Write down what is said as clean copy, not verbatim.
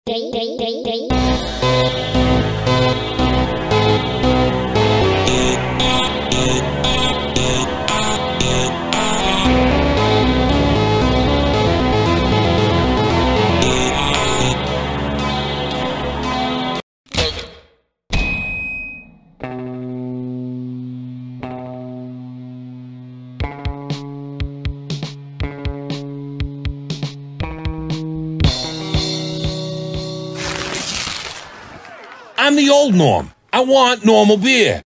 I'm the old Norm. I want normal beer.